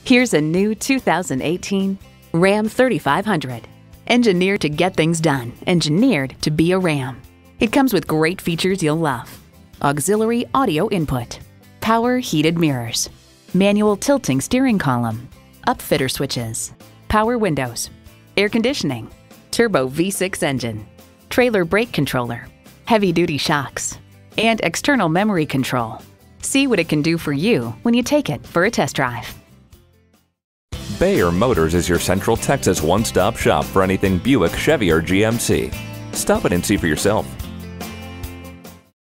Here's a new 2018 Ram 3500. Engineered to get things done, engineered to be a Ram. It comes with great features you'll love. Auxiliary audio input, power heated mirrors, manual tilting steering column, upfitter switches, power windows, air conditioning, turbo V6 engine, trailer brake controller, heavy-duty shocks, and external memory control. See what it can do for you when you take it for a test drive. Bayer Motors is your Central Texas one-stop shop for anything Buick, Chevy, or GMC. Stop it and see for yourself.